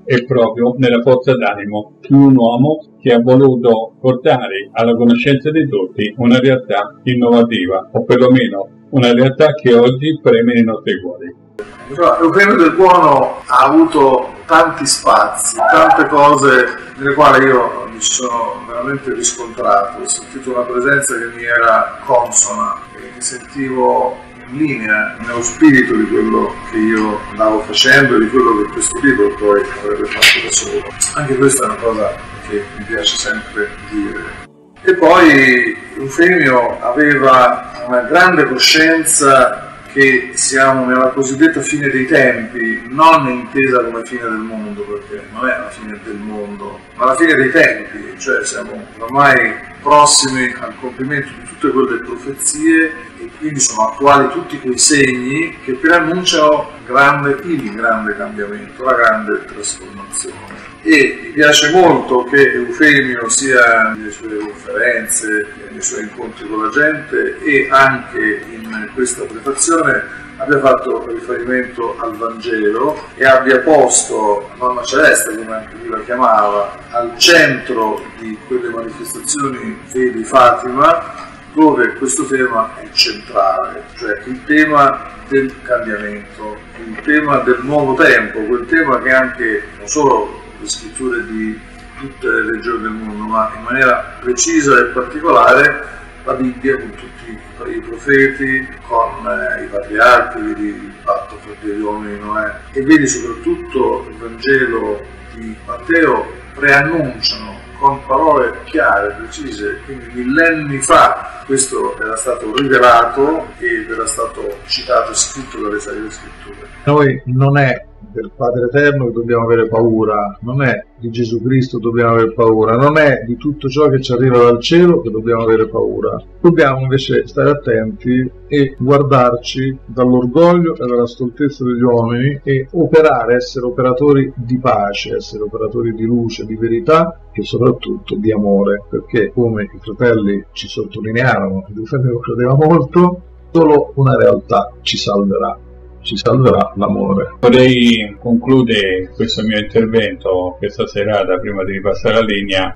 è proprio nella forza d'animo di un uomo che ha voluto portare alla conoscenza di tutti una realtà innovativa, o perlomeno una realtà che oggi preme nei nostri cuori. Eufemio Del Buono ha avuto tanti spazi, tante cose nelle quali io mi sono veramente riscontrato, ho sentito una presenza che mi era consona, che mi sentivo in linea, nello spirito di quello che io andavo facendo e di quello che questo libro poi avrebbe fatto da solo. Anche questa è una cosa che mi piace sempre dire. E poi Eufemio aveva una grande coscienza che siamo nella cosiddetta fine dei tempi, non intesa come fine del mondo, perché non è la fine del mondo, ma la fine dei tempi, cioè siamo ormai prossimi al compimento di tutte quelle profezie e quindi sono attuali tutti quei segni che preannunciano grande, il grande cambiamento, la grande trasformazione. E mi piace molto che Eufemio sia nelle sue conferenze, nei suoi incontri con la gente e anche in questa prefazione abbia fatto riferimento al Vangelo e abbia posto Mamma Celeste, come anche lui la chiamava, al centro di quelle manifestazioni Fedi Fatima, dove questo tema è centrale, cioè il tema del cambiamento, il tema del nuovo tempo, quel tema che anche non solo le scritture di tutte le religioni del mondo, ma in maniera precisa e particolare la Bibbia con tutti i profeti, con eh, i patriarchi, vedi il patto fra Dio e gli uomini di Noè, e vedi soprattutto il Vangelo di Matteo preannunciano con parole chiare, precise, quindi millenni fa questo era stato rivelato ed era stato citato e scritto dalle Sacre Scritture. Noi non è del Padre Eterno che dobbiamo avere paura, non è di Gesù Cristo che dobbiamo avere paura, non è di tutto ciò che ci arriva dal cielo che dobbiamo avere paura. Dobbiamo invece stare attenti e guardarci dall'orgoglio e dalla stoltezza degli uomini e operare, essere operatori di pace, essere operatori di luce, di verità e soprattutto di amore, perché come i fratelli ci sottolinearono, il fratello credeva molto, solo una realtà ci salverà. Ci salverà l'amore. Vorrei concludere questo mio intervento questa serata, prima di ripassare la linea,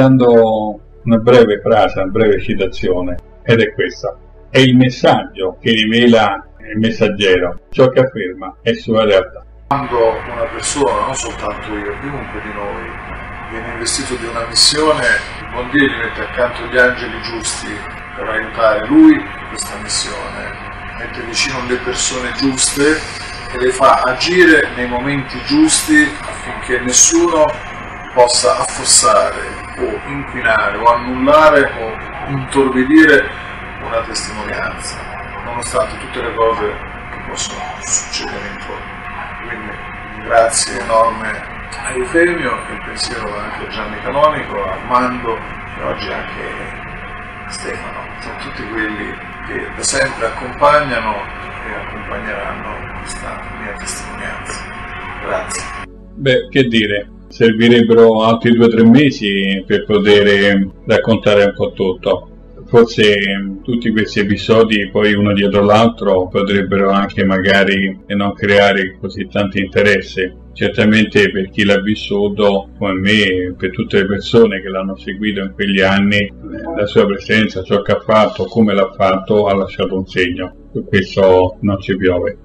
dando una breve frase, una breve citazione, ed è questa: è il messaggio che rivela il messaggero, ciò che afferma è sua realtà. Quando una persona, non soltanto io, chiunque di noi, viene investito di una missione, il buon Dio gli mette accanto gli angeli giusti per aiutare lui in questa missione, mette vicino le persone giuste e le fa agire nei momenti giusti affinché nessuno possa affossare o inquinare o annullare o intorbidire una testimonianza, nonostante tutte le cose che possono succedere intorno. Quindi un grazie enorme a Eufemio, e il pensiero anche a Gianni Canonico, a Armando e oggi anche Stefano, sono tutti quelli che da sempre accompagnano e accompagneranno questa mia testimonianza. Grazie. Beh, che dire, servirebbero altri due o tre mesi per poter raccontare un po' tutto. Forse tutti questi episodi, poi uno dietro l'altro, potrebbero anche magari non creare così tanto interesse. Certamente per chi l'ha vissuto, come me, per tutte le persone che l'hanno seguito in quegli anni, la sua presenza, ciò che ha fatto, come l'ha fatto, ha lasciato un segno. Su questo non ci piove.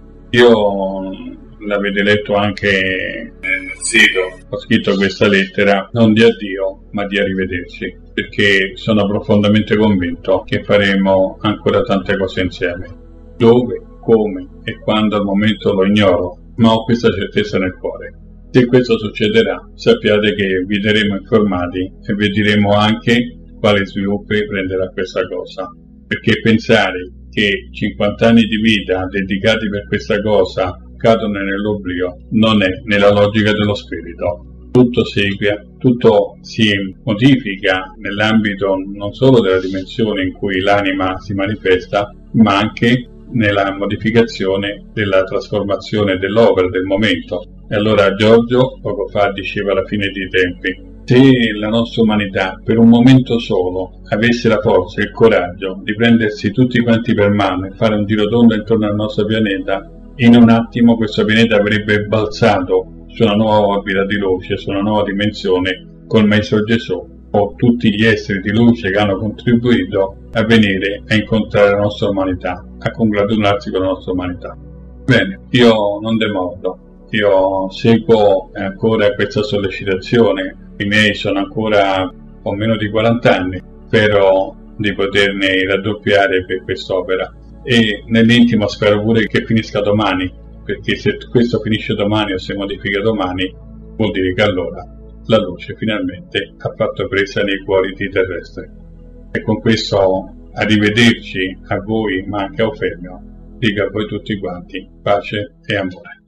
Io l'avete letto anche nel sito, ho scritto questa lettera non di addio ma di arrivederci, perché sono profondamente convinto che faremo ancora tante cose insieme. Dove, come e quando al momento lo ignoro, ma ho questa certezza nel cuore. Se questo succederà, sappiate che vi terremo informati e vi diremo anche quali sviluppi prenderà questa cosa, perché pensare che cinquanta anni di vita dedicati per questa cosa cadono nell'oblio non è nella logica dello spirito. Tutto segue, tutto si modifica nell'ambito non solo della dimensione in cui l'anima si manifesta, ma anche nella modificazione della trasformazione dell'opera, del momento. E allora Giorgio poco fa diceva alla fine dei tempi: se la nostra umanità per un momento solo avesse la forza e il coraggio di prendersi tutti quanti per mano e fare un giro tondo intorno al nostro pianeta, in un attimo questo pianeta avrebbe balzato su una nuova vita di luce, su una nuova dimensione col Maestro Gesù o tutti gli esseri di luce che hanno contribuito a venire a incontrare la nostra umanità, a congratularsi con la nostra umanità. Bene, io non demordo, io seguo ancora questa sollecitazione, i miei sono ancora ho meno di quaranta anni, spero di poterne raddoppiare per quest'opera e nell'intimo spero pure che finisca domani, perché se questo finisce domani o si modifica domani vuol dire che allora la luce finalmente ha fatto presa nei cuori dei terrestri. E con questo arrivederci a voi, ma anche a Eufemio, dico a voi tutti quanti pace e amore.